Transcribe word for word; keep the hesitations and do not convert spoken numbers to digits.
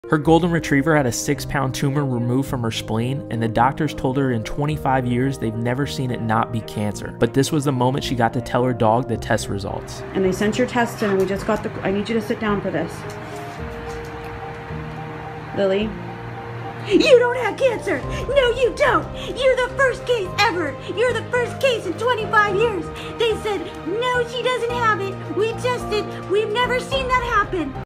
Her golden retriever had a six pound tumor removed from her spleen, and the doctors told her in twenty-five years they've never seen it not be cancer. But this was the moment she got to tell her dog the test results. And they sent your tests in, and we just got the, I need you to sit down for this. Lily? You don't have cancer! No, you don't! You're the first case ever! You're the first case in twenty-five years! They said, no, she doesn't have it. We tested. We've never seen that happen.